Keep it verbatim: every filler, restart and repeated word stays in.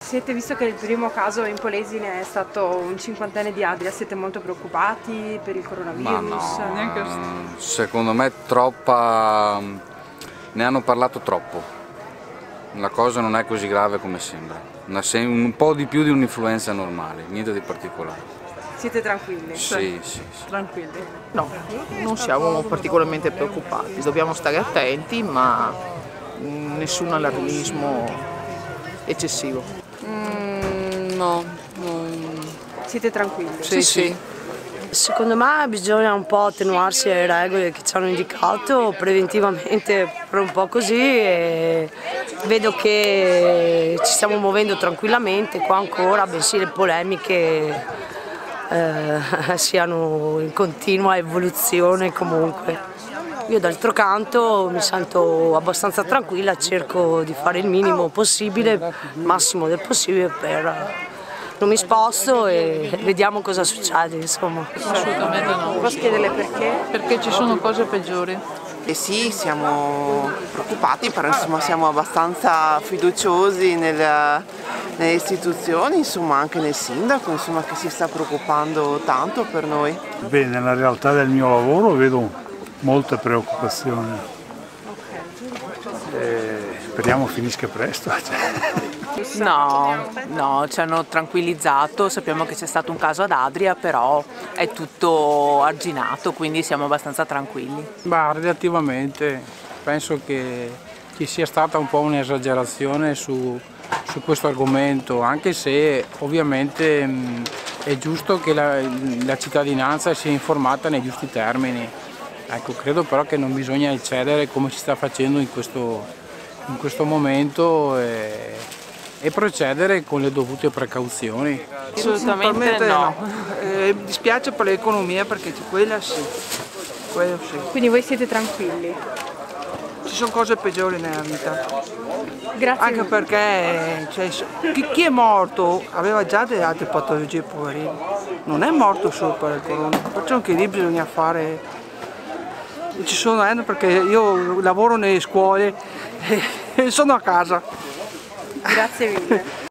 Siete, visto che il primo caso in Polesine è stato un cinquantenne di Adria, siete molto preoccupati per il coronavirus? Ma no, secondo me troppa, ne hanno parlato troppo, la cosa non è così grave come sembra, un po' di più di un'influenza normale, niente di particolare. Siete tranquilli? Sì, sì, sì. Tranquilli? No, non siamo particolarmente preoccupati, dobbiamo stare attenti ma nessun allarmismo eccessivo. Mm, no, non... Siete tranquilli? Sì, sì, sì. Secondo me bisogna un po' attenuarsi alle regole che ci hanno indicato preventivamente per un po' così e vedo che ci stiamo muovendo tranquillamente qua ancora, bensì le polemiche eh, siano in continua evoluzione comunque. Io d'altro canto mi sento abbastanza tranquilla, cerco di fare il minimo possibile, il massimo del possibile per... non mi sposto e vediamo cosa succede, insomma. Assolutamente no. Posso chiederle perché? Perché ci sono cose peggiori. Eh sì, siamo preoccupati, però insomma siamo abbastanza fiduciosi nel, nelle istituzioni, insomma anche nel sindaco, insomma, che si sta preoccupando tanto per noi. Beh, nella realtà del mio lavoro vedo molte preoccupazioni. E speriamo finisca presto. No, no, ci hanno tranquillizzato, sappiamo che c'è stato un caso ad Adria, però è tutto arginato, quindi siamo abbastanza tranquilli. Bah, relativamente, penso che ci sia stata un po' un'esagerazione su, su questo argomento, anche se ovviamente mh, è giusto che la, la cittadinanza sia informata nei giusti termini. Ecco, credo però che non bisogna eccedere come si sta facendo in questo, in questo momento e, e procedere con le dovute precauzioni. Assolutamente no. Eh, dispiace per l'economia perché quella sì, quello sì. Quindi voi siete tranquilli? Ci sono cose peggiori nella vita. Grazie. Anche perché cioè, chi, chi è morto aveva già delle altre patologie, poverini. Non è morto solo per il corona, perciò anche lì bisogna fare. Ci sono eh, perché io lavoro nelle scuole e sono a casa. Grazie mille.